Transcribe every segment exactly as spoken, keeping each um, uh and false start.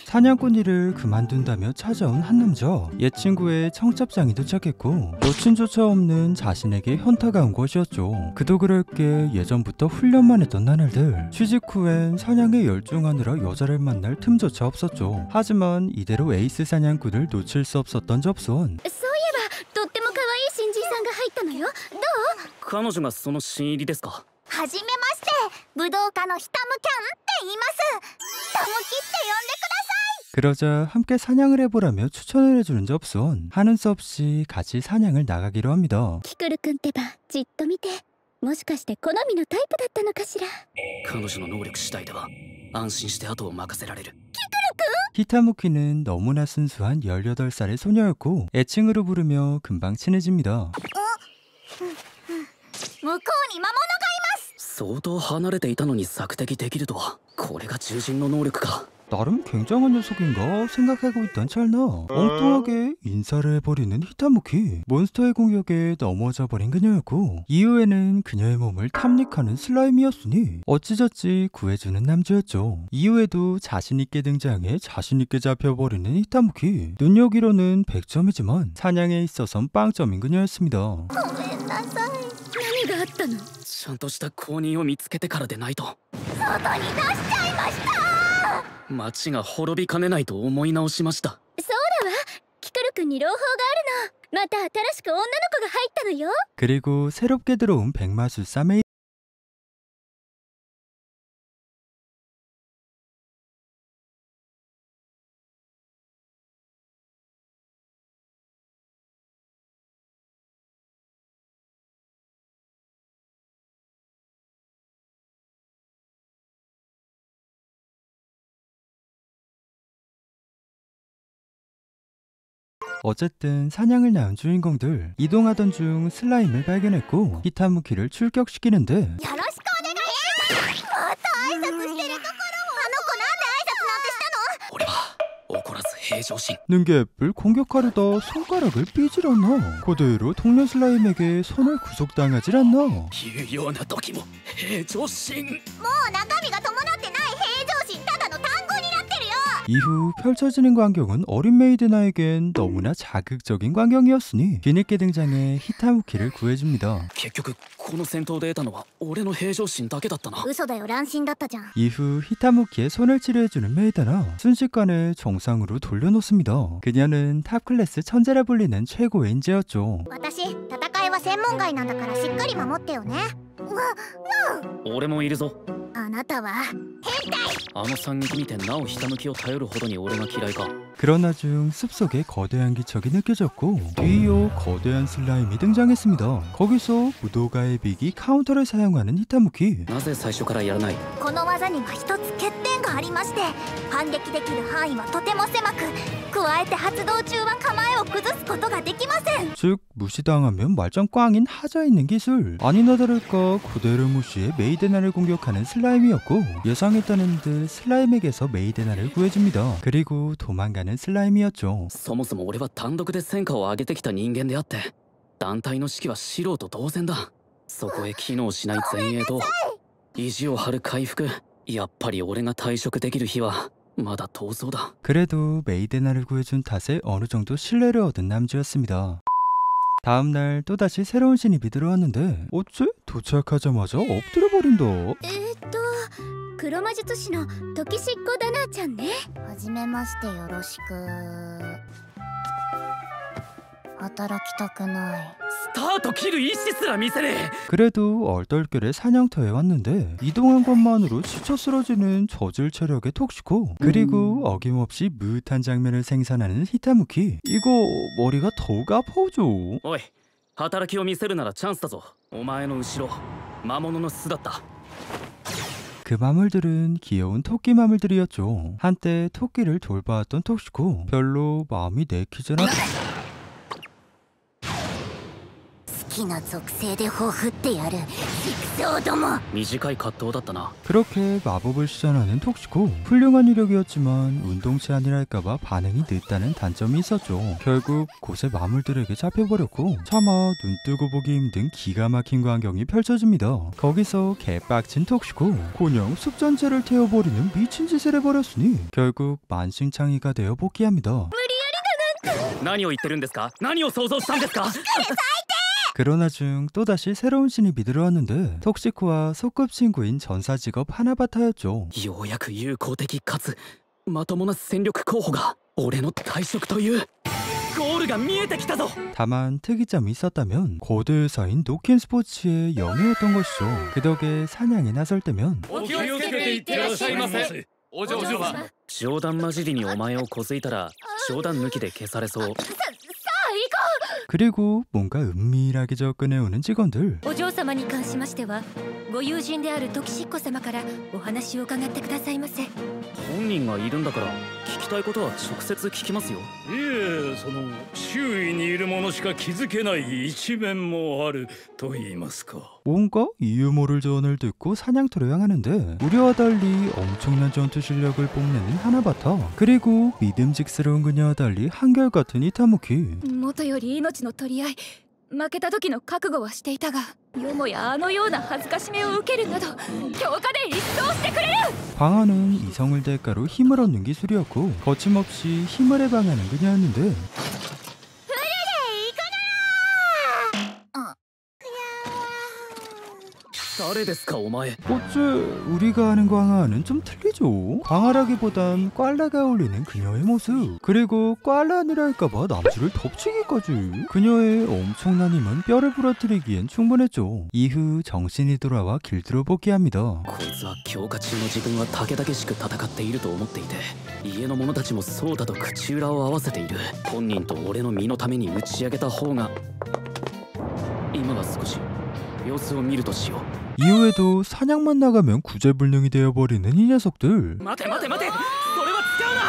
사냥꾼 일을 그만둔다며 찾아온 한 남자. 옛 친구의 청첩장이 도착했고 여친조차 없는 자신에게 현타가 온 것이었죠. 그도 그럴 게 예전부터 훈련만 했던 나날들. 취직 후엔 사냥에 열중하느라 여자를 만날 틈조차 없었죠. 하지만 이대로 에이스 사냥꾼을 놓칠 수 없었던 접선. そういえばとっても可愛い新人さんが入ったのよ。どう？ 彼女がその新入りですか。 はじめまして、武道家のひたむキャンって言います。ひたむきって呼んでください。 그러자 함께 사냥을 해보라며 추천을 해주는 접선. 하는 수 없이 같이 사냥을 나가기로 합니다. キクル君ってばじっと見て、もしかして好みのタイプだったのかしら。 彼女の能力次第では安心して後を任せられる。 히타무키는 너무나 순수한 열여덟 살의 소녀였고 애칭으로 부르며 금방 친해집니다. 向こうに魔物がいます。 相当離れていたのに索敵できるとは。これが獣人の能力か。 나름 굉장한 녀석인가 생각하고 있던 찰나 엉뚱하게 인사를 해버리는 히타무키. 몬스터의 공격에 넘어져 버린 그녀였고 이후에는 그녀의 몸을 탐닉하는 슬라임이었으니 어찌저찌 구해주는 남주였죠. 이후에도 자신있게 등장해 자신있게 잡혀버리는 히타무키. 능력이로는 백 점이지만 사냥에 있어선 빵점인 그녀였습니다. ごめんなさい。何があったの？ ちゃんとした公認を見つけてからでないと。 外に出しちゃいました。 町が滅びかねないと思い直しました。 そうだわ。キクル君に朗報があるの。また新しく女の子が入ったのよ。 그리고 새롭게 들어온 백마술사 메이. 어쨌든 사냥을 나온 주인공들. 이동하던 중 슬라임을 발견했고 히타무키를 출격시키는데 よろしくお願いします。また挨拶してるところを。あの子なんで挨拶なんてしたの？ 俺は怒らず平常心。 능개앱을 공격하려다 손가락을 삐질 않나. 그대로 동료 슬라임에게 손을 구속당하질 않나. 言うような時も平常心。 もう中身が伴ってない平常心ただの単語になってるよ。 이후 펼쳐지는 광경은 어린 메이드나에겐 너무나 자극적인 광경이었으니 뒤늦게 등장해 히타무키를 구해줍니다. 結局この戦闘で得たのは俺の平常心だけだったな。 嘘だよ、乱心だったじゃん。 이후 히타무키의 손을 치료해주는 메이드나 순식간에 정상으로 돌려놓습니다. 그녀는 탑클래스 천재라 불리는 최고의 인재였죠. 私、戦いは専門外なんだからしっかり守ってよね。うわ、 俺もいるぞ。 あなたは変態。 あの惨劇見てなおひたむきを頼るほどに俺が嫌いか。 그러나 중 숲속에 거대한 기척이 느껴졌고 뒤이어 거대한 슬라임이 등장했습니다. 거기서 무도가의 비기 카운터를 사용하는 히타무키. なぜ最初からやらない。 この技には一つ欠点がありまして、反撃できる範囲はとても狭く、加えて発動中は構えを崩すことができません。 즉 무시당하면 말짱 꽝인 하자 있는 기술. 아니나 다를까 그대로 무시해 메이데나를 공격하는 슬라임이었고 예상했다는 듯 슬라임에게서 메이데나를 구해줍니다. 그리고 도망가는 슬라임이었죠. そもそも俺は単独で戦果を上げてきた人間であって団体の指揮は素人同然だ。そこへ機能しない前衛と意地を張る回復。やっぱり俺が退職できる日はまだ遠そうだ。 그래도 메이데나를 구해준 탓에 어느 정도 신뢰를 얻은 남주였습니다. 다음날 또다시 새로운 신입이 들어왔는데 어째? 도착하자마자 엎드려버린다. えーっと、黒魔術師の時しっこだなちゃんね。はじめましてよろしく。働きたくない。 スタート切る意思すら見せねえ。 그래도 얼떨결에 사냥터에 왔는데 이동한 것만으로 지쳐 쓰러지는 저질 체력의 톡시코. 그리고 어김없이 무탄 장면을 생산하는 히타무키. 이거 머리가 더욱 아파오죠. おい、働きを見せるならチャンスだぞ。お前の後ろ魔物の巣だった。 그 마물들은 귀여운 토끼 마물들이었죠. 한때 토끼를 돌봐왔던 톡시코. 별로 마음이 내키질 않... きな属性でほふってやる畜生ども。 短い葛藤だったな。 그렇게 마법을 시전하는 톡시코. 훌륭한 이력이었지만 운동 제한이랄까봐 반응이 늦다는 단점이 있었죠. 결국 곳의 마물들에게 잡혀버렸고 차마 눈 뜨고 보기 힘든 기가 막힌 광경이 펼쳐집니다. 거기서 개빡친 톡시코. 그냥 숲 전체를 태워버리는 미친 짓을 해버렸으니 결국 만신창이가 되어 복귀합니다. 何を言ってるんですか？何を想像したんですか？ 그러나 중 또다시 새로운 신입이 들어왔는데 톡시코와 소꿉친구인 전사직업 하나바타였죠. ようやく友好的かつまともな戦力候補が俺の退職というゴールが見えてきたぞ。 다만 특이점이 있었다면 고대사인 노킨 스포츠의 영예였던 것이죠. 그 덕에 사냥에 나설 때면 お気をつけていってらっしゃいませ。お嬢様。 冗談交じりにお前をこづいたら冗談抜きで消されそう。 그리고 뭔가 은밀하게 접근해오는 직원들. お嬢様に関しましてはご友人であるトキシッコ様からお話を伺ってくださいませ。 本人がいるんだから聞きたいことは直接聞きますよ。 いえ、その周囲にいるものしか気づけない一面もあると言いますか。 뭔가 이유 모를 조언을 듣고 사냥터로 향하는데 우리와 달리 엄청난 전투 실력을 뽐내는 하나바타. 그리고 믿음직스러운 그녀와 달리 한결같은 이타무키. 元より命の取り合い、負けた時の覚悟はしていたが、よもやあのような恥ずかしめを受けるなど強化で一掃してくれる。 광화는 이성을 대가로 힘을 얻는 기술이었고 거침없이 힘을 해방하는 그녀였는데 誰ですかお前。 어째 우리가 아는 광화는 좀 틀리죠. 광화라기보단 꽐라가 어울리는 그녀의 모습. 그리고 꽐라 아니랄까봐 남주를 덮치기까지. 그녀의 엄청난 힘은 뼈를 부러뜨리기엔 충분했죠. 이후 정신이 돌아와 길드로 복귀합니다. こいつは強化中の自分は武々しく戦っていると思っていて家の者たちもそうだと口裏を合わせている。本人と俺の身のために打ち上げた方が今は少し様子を見るとしよう。 이후에도 사냥만 나가면 구제불능이 되어버리는 이 녀석들. 待て待て待てそれは使うな。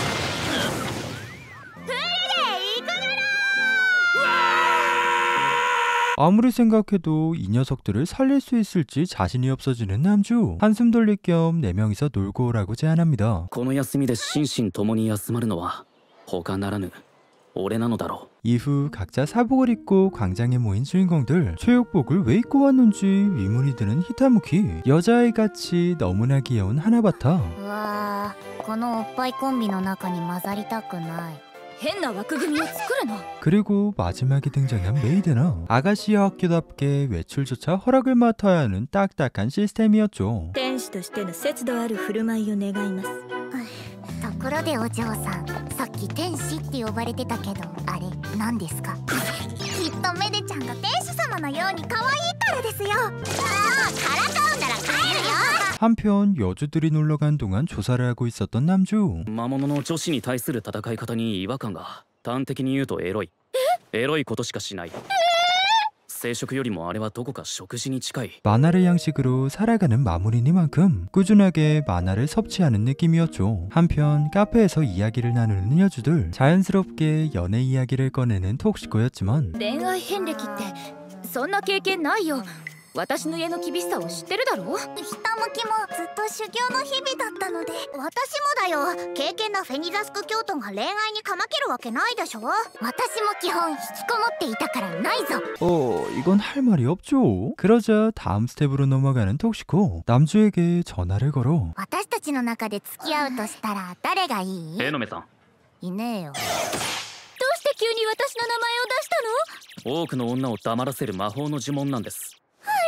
아무리 생각해도 이 녀석들을 살릴 수 있을지 자신이 없어지는 남주. 한숨 돌릴 겸 네 명이서 놀고 오라고 제안합니다. この休みで心身ともに休まるのは他ならぬ俺なのだろう。 이후 각자 사복을 입고 광장에 모인 주인공들. 체육복을 왜 입고 왔는지 의문이 드는 히타무키. 여자아이같이 너무나 귀여운 하나바타. うわー、このおっぱいコンビの中に混ざりたくない。 変な枠組みを作るの。 그리고 마지막에 등장한 메이드나 아가씨 학교답게 외출조차 허락을 맡아야 하는 딱딱한 시스템이었죠. 天使としての節度ある振る舞いを願います。 ところでお嬢さん、さっき天使って呼ばれてたけど、あれ何ですか？きっとメデちゃんが天使様のように可愛いからですよ。ああ、からかうんなら帰るよ。 한편 여주들이 놀러간 동안 조사를 하고 있었던 남주. 魔物の女子に対する戦い方に違和感が。端的に言うとエロい。エロいことしかしない。生殖よりもあれはどこか食事に近い。 만화를 양식으로 살아가는 마무리니만큼 꾸준하게 만화를 섭취하는 느낌이었죠. 한편 카페에서 이야기를 나누는 여주들. 자연스럽게 연애 이야기를 꺼내는 톡시코였지만 恋愛遍歴ってそんな経験ないよ。私の家の厳しさを知ってるだろ。 ひたむきもずっと修行の日々だったので。私もだよ。敬虔なフェニザスク教徒が恋愛にかまけるわけないでしょ。私も基本引きこもっていたからないぞ。 어 이건 할 말이 없죠. 그러자 다음 스텝으로 넘어가는 톡시코. 남주에게 전화를 걸어 私たちの中で付き合うとしたら誰がいい？ えのめさん。 いねえよ。 どうして急に私の名前を出したの？ 多くの女を黙らせる魔法の呪文なんです。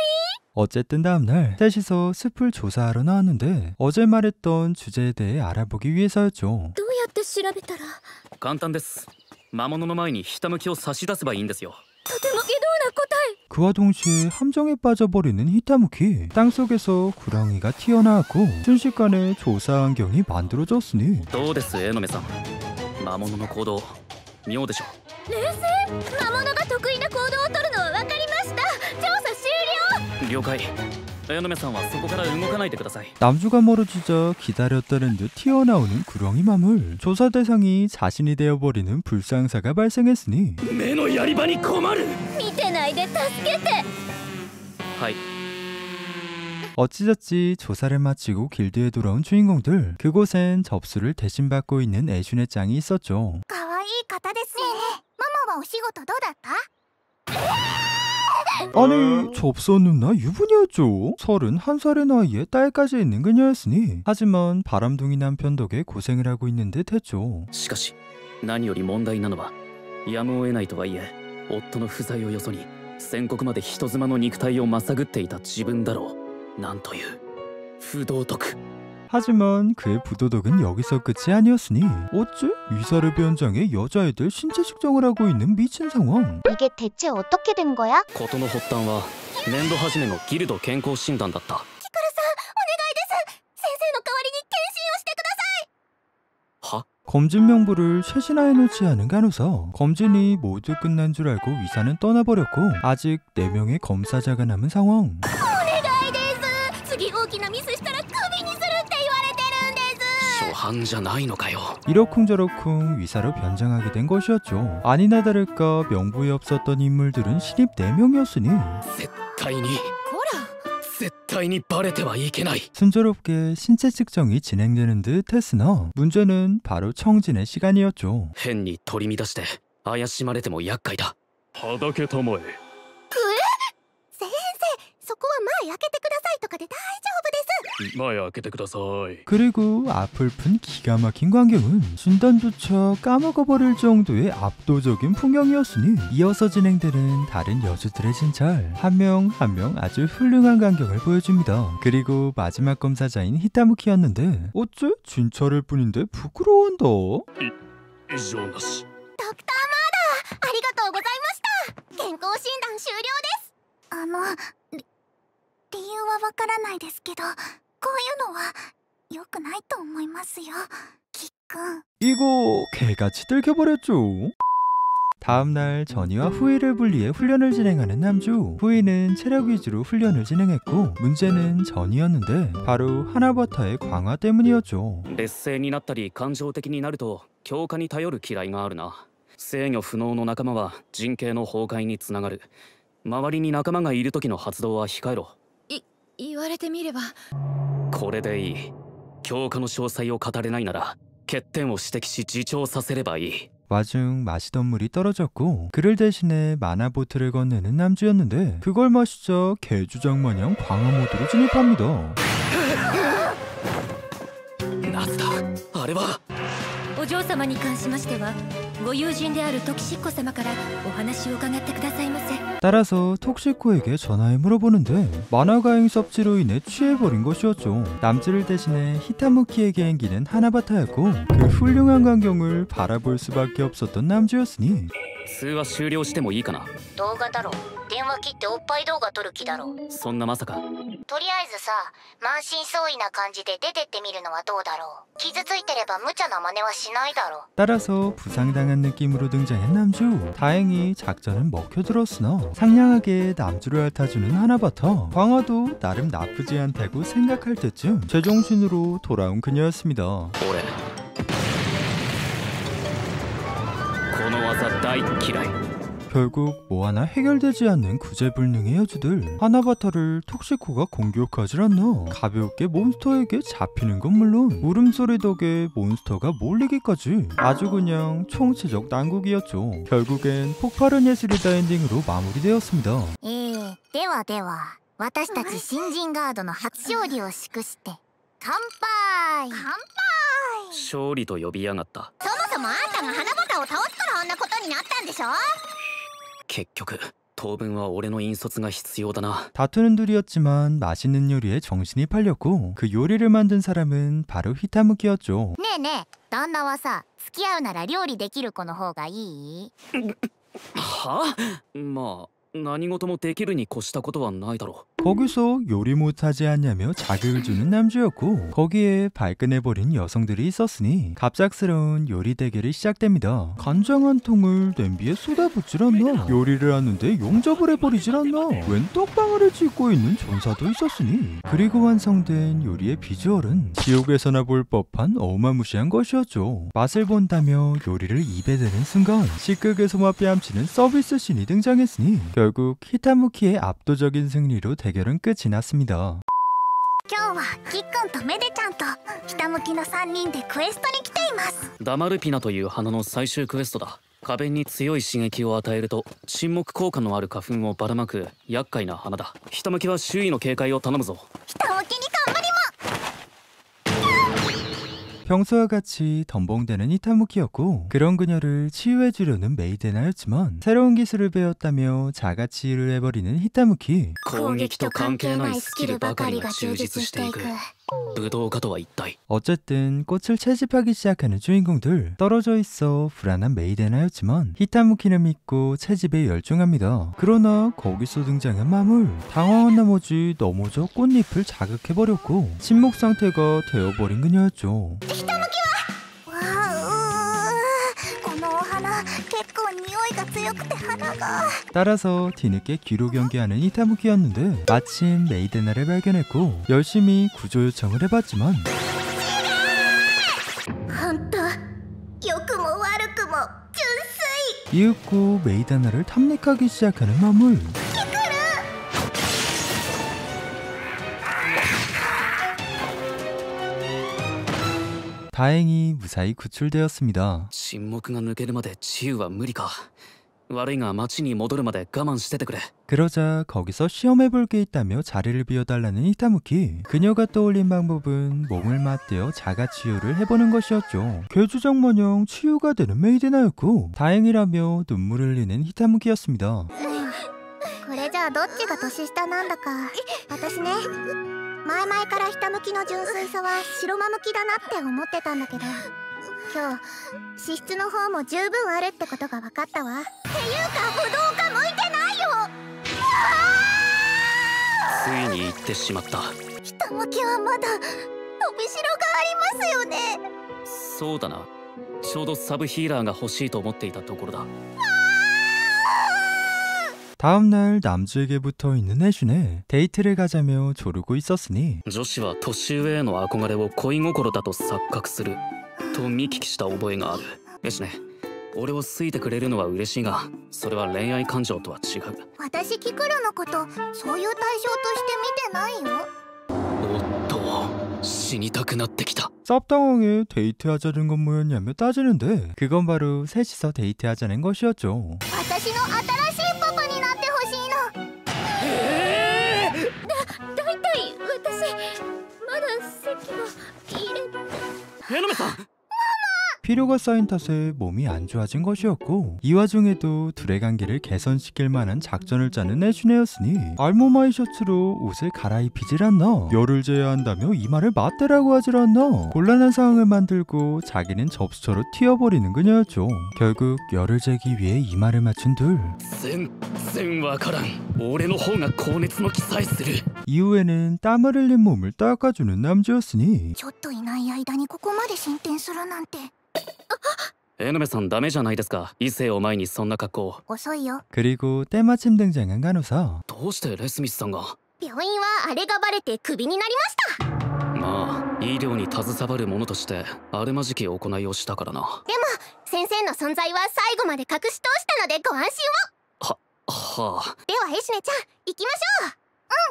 어쨌든 다음날 셋이서 숲을 조사하러 나왔는데 어제 말했던 주제에 대해 알아보기 위해서였죠. どうやって調べたら？ 簡単です。魔物の前にひたむきを差し出せばいいんですよ。 とても下道な答え。 그와 동시에 함정에 빠져버리는 히타무키. 땅속에서 구렁이가 튀어나왔고 순식간에 조사 환경이 만들어졌으니 どうですえのめさん。魔物の行動妙でしょ。 冷静。魔物が得意な行動をとるのは分かりました。調査終了。 了解。綾野さんはそこから動かないでください。 남주가 멀어지자 기다렸다는 듯 튀어나오는 구렁이 마물. 조사 대상이 자신이 되어버리는 불상사가 발생했으니 目のやり場に困る。 見てないで助けて。 はい。 어찌저찌 조사를 마치고 길드에 돌아온 주인공들. 그곳엔 접수를 대신 받고 있는 애슌의 짱이 있었죠. 可愛い方ですね。ママはお仕事どうだった？ 아니 접수 누나 유부녀였죠. 서른한 살의 나이에 딸까지 있는 그녀였으니. 하지만 바람둥이 남편 덕에 고생을 하고 있는 듯 했죠. しかし何より問題なのはやむを得ないとはいえ夫の不在をよそに宣告まで人妻の肉体をまさぐっていた自分だろう。なんという不道徳。 하지만 그의 부도덕은 여기서 끝이 아니었으니 어째 위사르 변장에 여자애들 신체 측정을 하고 있는 미친 상황. 이게 대체 어떻게 된 거야? 事の発端は年度初めのギルド健康診断だった。 하? 검진 명부를 쇄신하여놓지 않은 간호사. 검진이 모두 끝난 줄 알고 위사는 떠나버렸고 아직 네 명의 검사자가 남은 상황. 次大きなミスしたらクビにするって言われてるんです。 初犯じゃないのかよ。 이러쿵저러쿵 위사로 변장하게 된 것이었죠. 아니나 다를까 명부에 없었던 인물들은 신입 네 명이었으니 絶対にこら。 絶対にバレてはいけない。 순조롭게 신체 측정이 진행되는 듯 했으나 문제는 바로 청진의 시간이었죠. 変に取り乱して怪しまれても厄介だ。 はだけたまえ。 先生、そこは前開けてくださいとかで大丈夫です。 前開けてください。 그리고 앞을 푼 기가 막힌 광경은 순단조차 까먹어버릴 정도의 압도적인 풍경이었으니 이어서 진행되는 다른 여주들의 진찰. 한 명 한 명 아주 훌륭한 광경을 보여줍니다. 그리고 마지막 검사자인 히타무키였는데 어째 진찰일 뿐인데 부끄러워한다. 異常なし。 ドクターマーダー、ありがとうございました。健康診断終了です。あの、り理由はわからないですけど、こういうのは良くないと思いますよ、キックン。 이거 개같이 들켜버렸죠. 다음날 전이와 후이를 분리해 훈련을 진행하는 남주. 후이는 체력 위주로 훈련을 진행했고 문제는 전이었는데 바로 하나바타의 강화 때문이었죠. 劣勢になったり感情的になると強化に頼る嫌いがあるな。制御不能の仲間は陣形の崩壊につながる。周りに仲間がいる時の発動は控えろ。 い言われてみれば。 これでいい。強化の詳細を語れないなら欠点を指摘し自重させればいい。 와중 마시던 물이 떨어졌고 그를 대신해 마나보트를 건네는 남주였는데 그걸 마시자 개주장마냥 강화 모드로 진입합니다. 夏だ。あれは。 お嬢様に関しましてはご友人であるトキシッコ様からお話を伺ってくださいませ。 따라서 톡시코에게 전화해 물어보는데 만화가행 섭취로 인해 취해버린 것이었죠. 남주를 대신해 히타무키에게 앵기는 하나바타였고 그 훌륭한 광경을 바라볼 수밖에 없었던 남주였으니 通話終了してもいいかな。 動画だろ。電話切っておっぱい動画撮る気だろ。 そんなまさか。 とりあえずさ、満身創痍な感じで出てってみるのはどうだろう。傷ついてれば無茶な真似はしないだろう。 따라서 부상당한 느낌으로 등장한 남주. 다행히 작전은 먹혀들었으나 상냥하게 남주를 핥아주는 하나바타. 강화도 나름 나쁘지 않다고 생각할 때쯤 제정신으로 돌아온 그녀였습니다. 俺この技大嫌い。 결국 뭐 하나 해결되지 않는 구제불능의 여주들. 하나바타를 톡시코가 공격하질 않나. 가볍게 몬스터에게 잡히는 건 물론 울음소리 덕에 몬스터가 몰리기까지 아주 그냥 총체적 난국이었죠. 결국엔 폭발은 예술이다 엔딩으로 마무리되었습니다. えー、ではでは、私たち新人ガードの初勝利を祝して乾杯。乾杯。 勝利と呼びやがった。 そもそもあんたが花畑を倒すからあんなことになったんでしょ。 結局当分は俺の引率が必要だな。 다투는 둘이었지만 맛있는 요리에 정신이 팔렸고 그 요리를 만든 사람은 바로 히타무키였죠. ねえねえ、旦那はさ、付き合うなら料理できる子の方がいい？ はあ、まあ何事もできるに越したことはないだろう。 거기서 요리 못하지 않냐며 자극을 주는 남주였고 거기에 발끈해버린 여성들이 있었으니 갑작스러운 요리 대결이 시작됩니다. 간장 한 통을 냄비에 쏟아붓질 않나? 요리를 하는데 용접을 해버리질 않나? 웬 떡방아를 찢고 있는 전사도 있었으니 그리고 완성된 요리의 비주얼은 지옥에서나 볼 법한 어마무시한 것이었죠. 맛을 본다며 요리를 입에 대는 순간 식극에서만 뺨치는 서비스 씬이 등장했으니 결국 히타무키의 압도적인 승리로 대결은 끝이 났습니다. 今日はキックンとメデちゃんとひたむきのさんにんでクエストに来ています。 ダマルピナという花の最終クエストだ。花弁に強い刺激を与えると沈黙効果のある花粉をばらまく厄介な花だ。ひたむきは周囲の警戒を頼むぞ。 ひたむきに頑張ります。 평소와 같이 덤벙대는 히타무키였고 그런 그녀를 치유해주려는 메이데나였지만 새로운 기술을 배웠다며 자가치유를 해버리는 히타무키. 攻撃と関係ないスキルばかりが充実していく。武道家とは一体。 어쨌든 꽃을 채집하기 시작하는 주인공들. 떨어져 있어 불안한 메이데나였지만 히타무키를 믿고 채집에 열중합니다. 그러나 거기서 등장한 마물. 당황한 나머지 넘어져 꽃잎을 자극해버렸고 침묵 상태가 되어버린 그녀였죠. わあ、うーこのお花結構匂いが強くて鼻が。 따라서 뒤늦게 귀로 경계하는 히타무키였는데 마침 메이데나를 발견했고 열심히 구조 요청을 해봤지만 本当良くも悪くも純粋。 이윽고 메이데나를 탐닉하기 시작하는 마물. 다행히 무사히 구출되었습니다. 沈黙が抜けるまで治癒は無理か。悪いが町に戻るまで我慢しててくれ。 그러자 거기서 시험해볼 게 있다며 자리를 비워달라는 히타무키. 그녀가 떠올린 방법은 몸을 맞대어 자가치유를 해보는 것이었죠. 괴주정 마냥 치유가 되는 메이데나였고 다행이라며 눈물을 흘리는 히타무키였습니다. これじゃあどっちが年下なんだか。私ね、前々からひたむきの純粋さは白間向きだなって思ってたんだけど、今日資質の方も十分あるってことが分かったわ。っていうか武道家向いてないよ。 ついに行ってしまった。 ひたむきはまだ伸びしろがありますよね。 そうだな。ちょうどサブヒーラーが欲しいと思っていたところだ。 다음날 남주에게 붙어있는 애슌에 데이트를 가자며 조르고 있었으니 女子は年上への憧れを恋心だと錯覚すると見聞きした覚えがある。エシネ、俺を好いてくれるのは嬉しいがそれは恋愛感情とは違う。 私キクルのことそういう対象として見てないよ。 おっと死にたくなってきた。 쌉당황에 데이트하자는 건 뭐였냐며 따지는데 그건 바로 셋이서 데이트하자는 것이었죠. 私の新しいパパになってほしいの。 だだいたい私まだ席も入れて。 エノメさん 피로가 쌓인 탓에 몸이 안 좋아진 것이었고 이 와중에도 둘의 관계를 개선시킬 만한 작전을 짜는 애슌애였으니 알모마이 셔츠로 옷을 갈아입히질 않나 열을 재야 한다며 이마를 맞대라고 하질 않나 곤란한 상황을 만들고 자기는 접수처로 튀어버리는 그녀였죠. 결국 열을 재기 위해 이마를 맞춘 둘. 全然わからん。俺の方が高熱の気さえする。 이후에는 땀을 흘린 몸을 닦아주는 남주였으니 ちょっといない間にここまで進展するなんて。 エノメさんダメじゃないですか。異性を前にそんな格好。 遅いよ。 그리고 때마침 등장한 간호사. どうしてレスミスさんが。 病院はあれがバレてクビになりました。 まあ医療に携わる者としてあるまじき行いをしたからな。 でも先生の存在は最後まで隠し通したのでご安心を。 ははあ。 ではエシネちゃん行きましょう。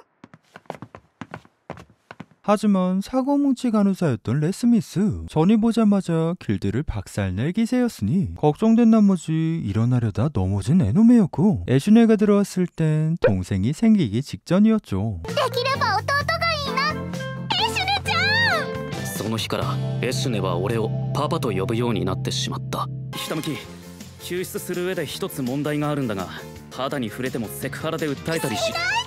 하지만 사고뭉치 간호사였던 레스미스 전이 보자마자 길드를 박살낼 기세였으니 걱정된 나머지 일어나려다 넘어진 에노메였고 애슌애가 들어왔을 땐 동생이 생기기 직전이었죠. できれば弟がいいな。エシネちゃん。 その日からエシュネは俺をパパと呼ぶようになってしまった。ひたむき、救出する上で一つ問題があるんだが、肌に触れてもセクハラで訴えたりし。